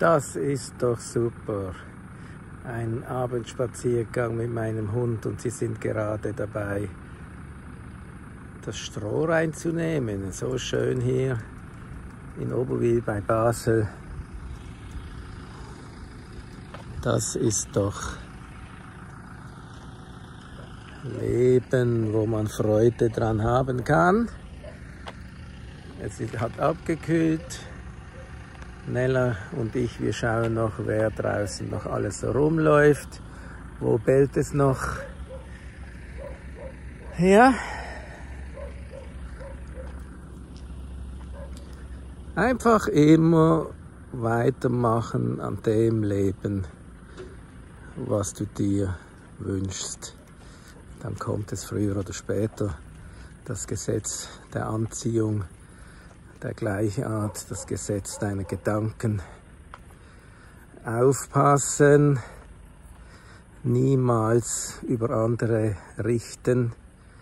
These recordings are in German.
Das ist doch super. Ein Abendspaziergang mit meinem Hund und sie sind gerade dabei, das Stroh reinzunehmen. So schön hier in Oberwil bei Basel. Das ist doch Leben, wo man Freude dran haben kann. Es hat abgekühlt. Nella und ich, wir schauen noch, wer draußen noch alles so rumläuft. Wo bellt es noch? Ja. Einfach immer weitermachen an dem Leben, was du dir wünschst. Dann kommt es früher oder später, das Gesetz der Anziehung, der Gleichart, das Gesetz deiner Gedanken. Aufpassen, niemals über andere richten,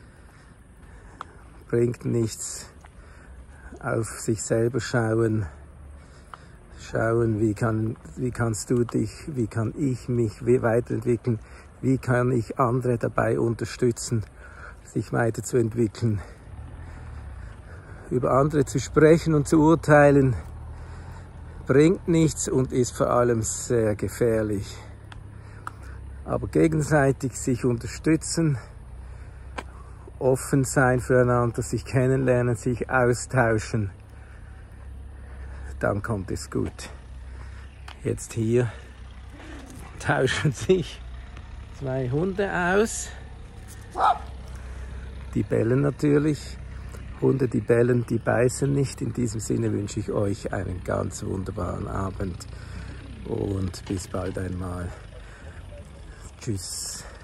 bringt nichts. Auf sich selber schauen, wie kannst du dich, wie kann ich mich weiterentwickeln, wie kann ich andere dabei unterstützen, sich weiterzuentwickeln. Über andere zu sprechen und zu urteilen, bringt nichts und ist vor allem sehr gefährlich. Aber gegenseitig sich unterstützen, offen sein füreinander, sich kennenlernen, sich austauschen, dann kommt es gut. Jetzt hier tauschen sich zwei Hunde aus. Die bellen natürlich. Hunde, die bellen, die beißen nicht. In diesem Sinne wünsche ich euch einen ganz wunderbaren Abend und bis bald einmal. Tschüss.